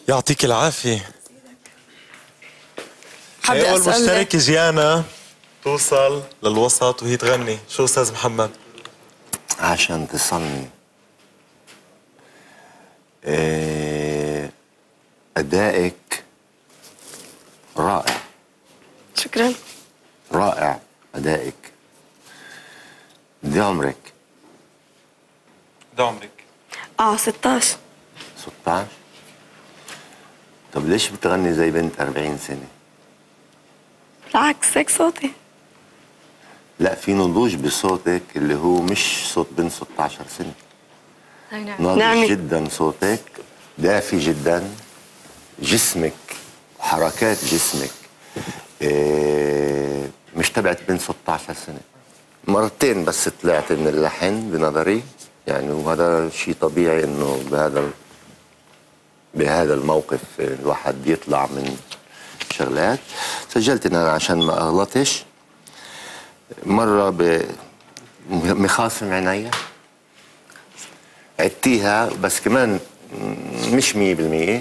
يعطيك العافية. حابة أول أسأل مشترك جيانا توصل للوسط وهي تغني، شو أستاذ محمد؟ عشان تصلني أدائك رائع. شكرا. رائع أدائك. قد عمرك؟ قد عمرك؟ 16. 16؟ طب ليش بتغني زي بنت 40 سنة؟ بالعكس هيك صوتي. لا، في نضوج بصوتك اللي هو مش صوت بنت 16 سنة. ناضج جدا صوتك، دافي جدا، جسمك حركات جسمك مش تبعت بنت 16 سنة. مرتين بس طلعت من اللحن بنظري يعني، وهذا شيء طبيعي انه بهذا الموقف الواحد يطلع من شغلات. سجلت انا عشان ما اغلطش. مرة مخاصم عينيا عدتيها بس كمان مش 100%.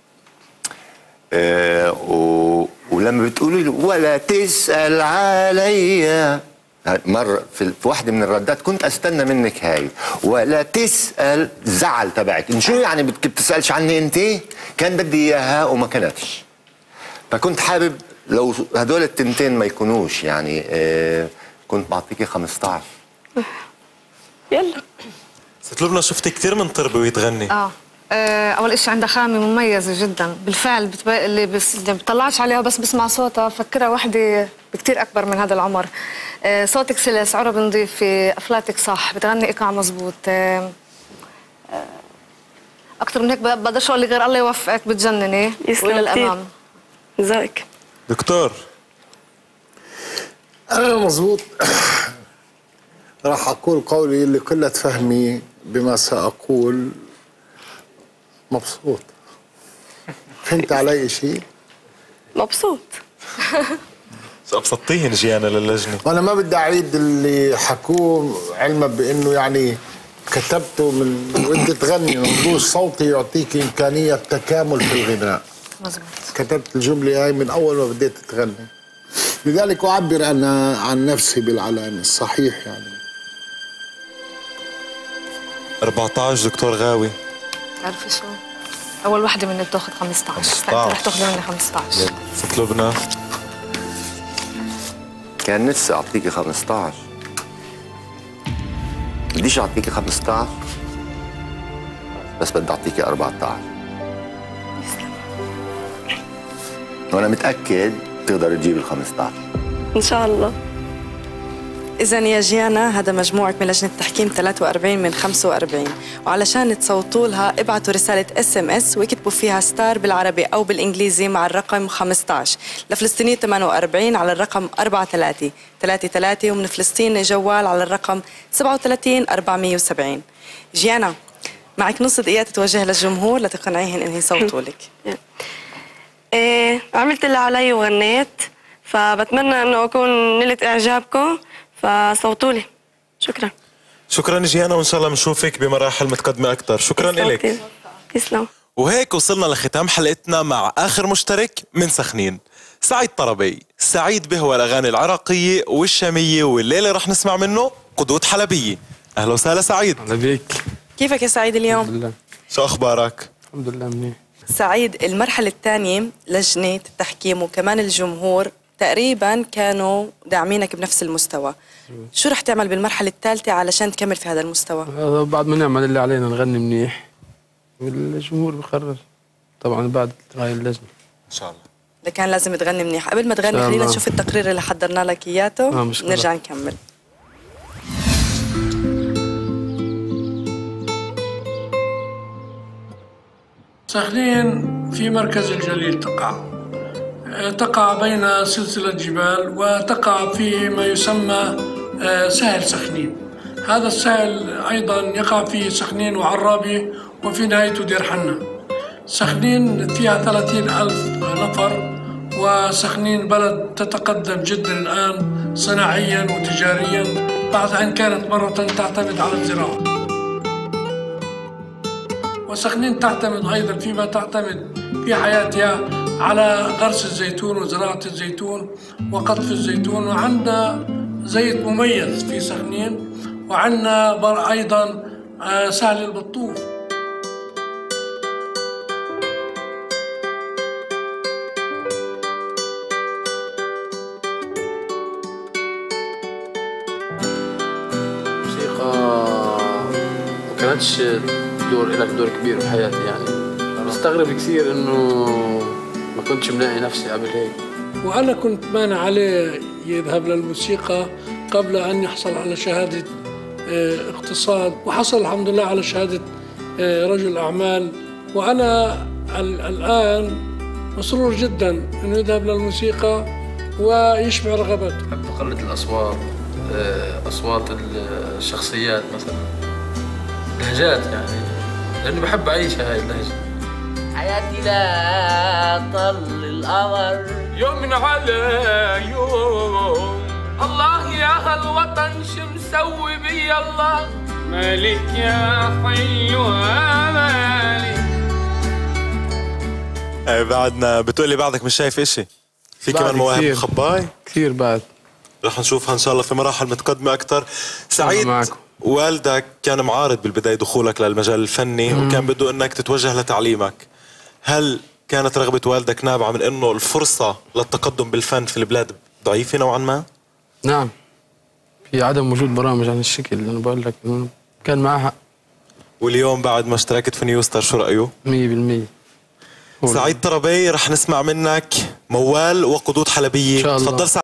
ولما بتقولي له ولا تسأل عليا، مرة في واحدة من الردات كنت استنى منك هاي ولا تسأل، زعل تبعك شو يعني بدك بتسألش عني انت؟ كان بدي اياها وما كانتش. فكنت حابب لو هدول التنتين ما يكونوش يعني كنت بعطيكي 15. يلا ست لبنى شفتي كثير من طربة وهي تغني. اول اشي عندها خامه مميزه جدا بالفعل، اللي بتطلعش عليها بس بسمع صوتها بفكرها وحده بكثير اكبر من هذا العمر. صوتك سلس، عرب نظيف، افلاتك صح، بتغني ايقاع مزبوط. اكثر من هيك بقدرش اقول لي غير الله يوفقك، بتجنني والى الامام. ذاك دكتور انا مزبوط. راح اقول قولي لقلة فهمي بما ساقول. مبسوط. فهمت علي شيء؟ مبسوط. ابسطيهن جيانا للجنه. وانا ما بدي اعيد اللي حكوه، علما بانه يعني كتبته من وانت تغني نضوج صوتي يعطيك امكانيه تكامل في الغناء. مزبوط. كتبت الجمله هاي من اول ما بديت تغني، لذلك اعبر انا عن نفسي بالعلامه الصحيح يعني. 14 دكتور غاوي. بتعرفي شو؟ اول وحده مني بتاخذ 15. فانت رح تاخذي مني 15. ست لبنى كان نفسي اعطيكي 15. بديش اعطيكي 15 بس بدي اعطيكي 14. وانا متاكد تقدر تجيب ال 15 ان شاء الله. إذا يا جيانا هذا مجموعك من لجنة التحكيم 43 من 45، وعلشان تصوتوا لها ابعتوا رسالة SMS واكتبوا فيها ستار بالعربي أو بالإنجليزي مع الرقم 15 لفلسطينية 48 على الرقم 4333 ومن فلسطين جوال على الرقم 37 470. جيانا معك نص دقيقة تتوجه للجمهور لتقنعيهن إنه يصوتوا لك. عملت اللي علي وغنيت، فبتمنى إنه أكون نلت إعجابكم، فصوتوا لي. شكرا. شكرا جيانا، وان شاء الله بنشوفك بمراحل متقدمه اكثر. شكرا لك. تسلم. وهيك وصلنا لختام حلقتنا مع اخر مشترك من سخنين، سعيد طربي. سعيد بهوى الاغاني العراقيه والشاميه، والليله رح نسمع منه قدود حلبيه. اهلا وسهلا سعيد. اهلا بيك. كيفك يا سعيد اليوم؟ الحمد لله. شو اخبارك؟ الحمد لله منيح. سعيد، المرحله الثانيه لجنه التحكيم وكمان الجمهور تقريبا كانوا داعمينك بنفس المستوى. شو رح تعمل بالمرحلة الثالثة علشان تكمل في هذا المستوى؟ بعد ما نعمل اللي علينا نغني منيح والجمهور بقرر طبعا بعد هاي اللجنة ان شاء الله. ده كان لازم تغني منيح. قبل ما تغني خلينا نشوف التقرير اللي حضرنا لك اياته نرجع نكمل. سخنين في مركز الجليل تقع بين سلسلة جبال، وتقع في ما يسمى سهل سخنين. هذا السهل أيضا يقع في سخنين وعرابي وفي نهايته دير حنا. سخنين فيها 30,000 نفر، وسخنين بلد تتقدم جدا الآن صناعيا وتجاريا بعد أن كانت مرة تعتمد على الزراعة. وسخنين تعتمد أيضا فيما تعتمد في حياتها على غرس الزيتون وزراعة الزيتون وقطف الزيتون، وعندنا زيت مميز في سخنين، وعندنا أيضا سهل البطوف. ما كانتش لك دور كبير بحياتي يعني. بستغرب كثير انه ما كنتش ملاقي نفسي قبل هيك. وانا كنت مانع عليه يذهب للموسيقى قبل ان يحصل على شهاده اقتصاد، وحصل الحمد لله على شهاده رجل اعمال. وانا الان مسرور جدا انه يذهب للموسيقى ويشبع رغبته. بحب اقلد الاصوات، اصوات الشخصيات مثلا، لهجات يعني، لانه بحب اعيشها هاي اللهجه. حياتي لا طل القمر يوم على يوم، الله يا هالوطن شو مسوي بي الله، مالك يا حي ومالك. بعدنا بتقولي بعدك مش شايف اشي، في كمان مواهب مخباي كثير بعد رح نشوفها ان شاء الله في مراحل متقدمه اكثر. سعيد، والدك كان معارض بالبدايه دخولك للمجال الفني وكان بده انك تتوجه لتعليمك. هل كانت رغبه والدك نابعه من انه الفرصه للتقدم بالفن في البلاد ضعيفه نوعا ما؟ نعم، في عدم وجود برامج عن الشكل اللي انا بقول لك انه كان معها حق. واليوم بعد ما اشتركت في نيوستر شو رايه؟ 100%. سعيد طربي، رح نسمع منك موال وقدود حلبيه. تفضل.